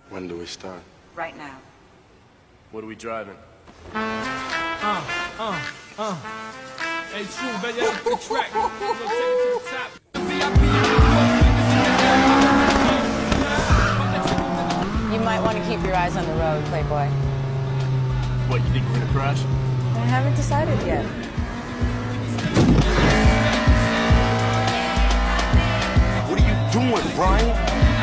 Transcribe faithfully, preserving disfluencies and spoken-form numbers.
When do we start? Right now. What are we driving? Uh, uh, uh. Hey, true, baby, that's the track. We're gonna take it to the top. You might want to keep your eyes on the road, Playboy. What, you think we're gonna crash? I haven't decided yet. What are you doing, Brian?